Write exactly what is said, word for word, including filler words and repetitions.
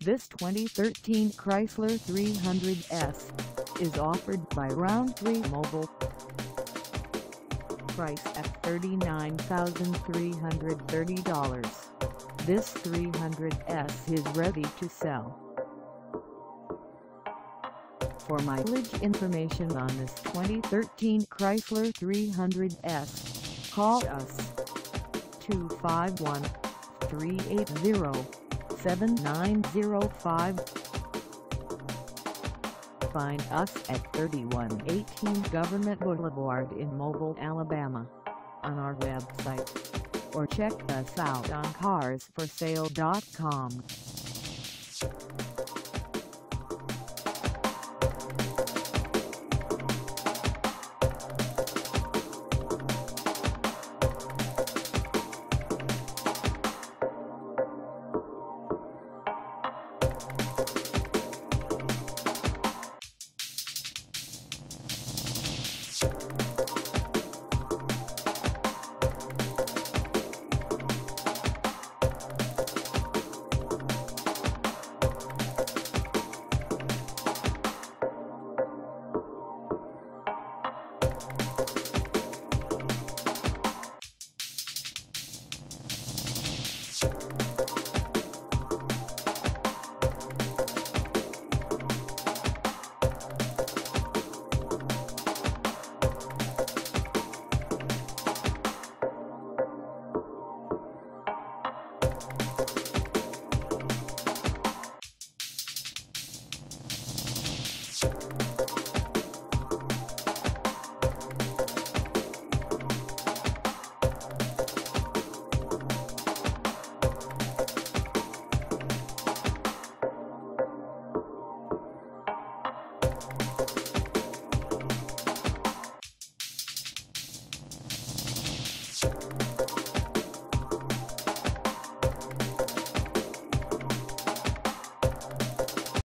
This twenty thirteen Chrysler three hundred S is offered by Roundtree Mobile. Price at thirty-nine thousand three hundred thirty dollars. This three hundred S is ready to sell. For mileage information on this twenty thirteen Chrysler three hundred S, call us two five one, three eight zero, seven nine zero five. Find us at thirty-one eighteen Government Boulevard in Mobile, Alabama, on our website, or check us out on cars for sale dot com. You